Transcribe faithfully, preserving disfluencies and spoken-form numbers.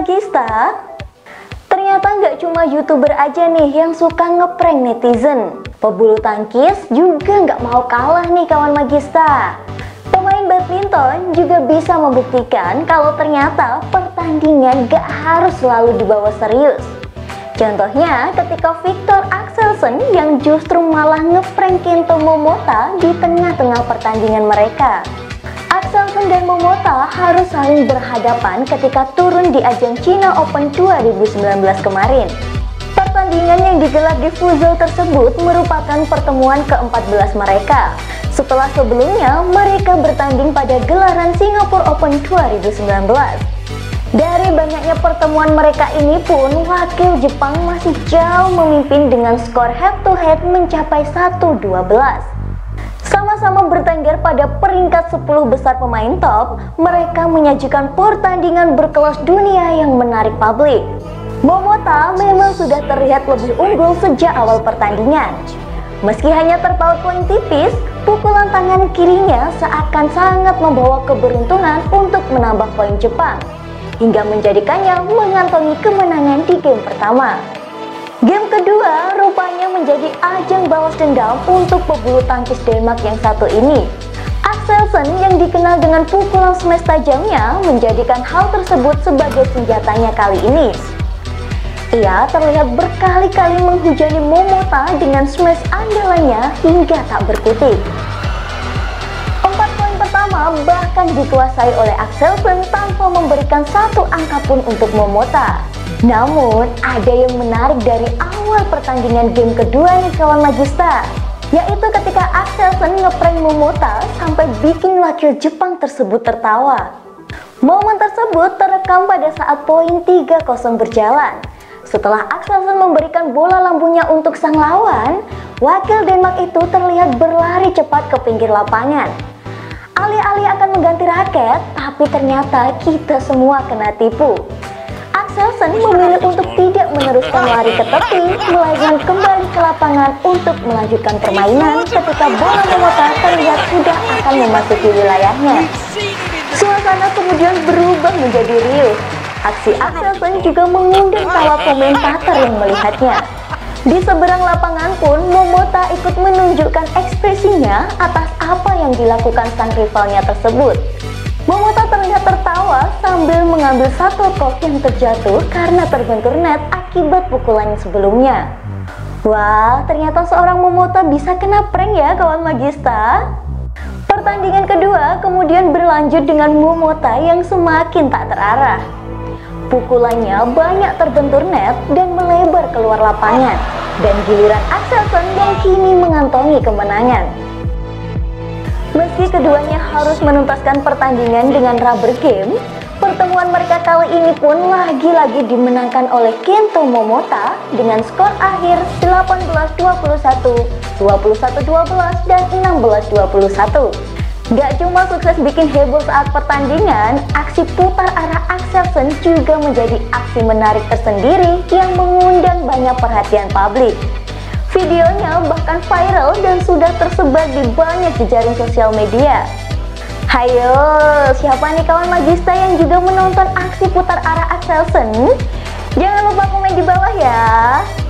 Magista? Ternyata nggak cuma YouTuber aja nih yang suka ngeprank netizen. Pebulu tangkis juga nggak mau kalah nih kawan Magista. Pemain badminton juga bisa membuktikan kalau ternyata pertandingan gak harus selalu dibawa serius. Contohnya ketika Viktor Axelsen yang justru malah ngeprank Kento Momota di tengah-tengah pertandingan mereka. Axelsen dan Momota harus saling berhadapan ketika turun di ajang China Open dua ribu sembilan belas kemarin. Pertandingan yang digelar di Fuzhou tersebut merupakan pertemuan keempat belas mereka. Setelah sebelumnya mereka bertanding pada gelaran Singapore Open dua ribu sembilan belas. Dari banyaknya pertemuan mereka ini pun, wakil Jepang masih jauh memimpin dengan skor head to head mencapai satu dua belas. Sama-sama bertengger pada peringkat sepuluh besar pemain top, mereka menyajikan pertandingan berkelas dunia yang menarik publik. Momota memang sudah terlihat lebih unggul sejak awal pertandingan. Meski hanya terpaut poin tipis, pukulan tangan kirinya seakan sangat membawa keberuntungan untuk menambah poin Jepang, hingga menjadikannya mengantongi kemenangan di game pertama. Game kedua rupanya menjadi ajang balas dendam untuk pebulu tangkis Denmark yang satu ini. Axelsen yang dikenal dengan pukulan smash tajamnya menjadikan hal tersebut sebagai senjatanya kali ini. Ia terlihat berkali-kali menghujani Momota dengan smash andalannya hingga tak berkutik. Empat poin pertama bahkan dikuasai oleh Axelsen tanpa memberikan satu angka pun untuk Momota. Namun, ada yang menarik dari awal pertandingan game kedua nih kawan Magista, yaitu ketika Axelsen ngeprank Momota sampai bikin wakil Jepang tersebut tertawa. Momen tersebut terekam pada saat poin tiga kosong berjalan. Setelah Axelsen memberikan bola lambungnya untuk sang lawan, wakil Denmark itu terlihat berlari cepat ke pinggir lapangan. Alih-alih akan mengganti raket, tapi ternyata kita semua kena tipu. Axelsen memilih untuk tidak meneruskan lari ke tepi, melainkan kembali ke lapangan untuk melanjutkan permainan ketika bola Momota terlihat sudah akan memasuki wilayahnya. Suasana kemudian berubah menjadi riuh. Aksi Axelsen juga mengundang tawa komentator yang melihatnya. Di seberang lapangan pun, Momota ikut menunjukkan ekspresinya atas apa yang dilakukan sang rivalnya tersebut. Momota terlihat tertawa sambil mengambil satu kok yang terjatuh karena terbentur net akibat pukulan sebelumnya. Wah, ternyata seorang Momota bisa kena prank ya kawan Magista. Pertandingan kedua kemudian berlanjut dengan Momota yang semakin tak terarah. Pukulannya banyak terbentur net dan melebar keluar lapangan, dan giliran Axelsen yang kini mengantongi kemenangan. Meski keduanya harus menuntaskan pertandingan dengan rubber game, pertemuan mereka kali ini pun lagi-lagi dimenangkan oleh Kento Momota dengan skor akhir delapan belas dua puluh satu, dua puluh satu dua belas, dan enam belas dua puluh satu. Gak cuma sukses bikin heboh saat pertandingan, aksi putar arah Axelsen juga menjadi aksi menarik tersendiri yang mengundang banyak perhatian publik. Videonya bahkan viral dan sudah tersebar di banyak jejaring sosial media. Hayo, siapa nih kawan Magista yang juga menonton aksi putar arah Axelsen? Jangan lupa komen di bawah ya.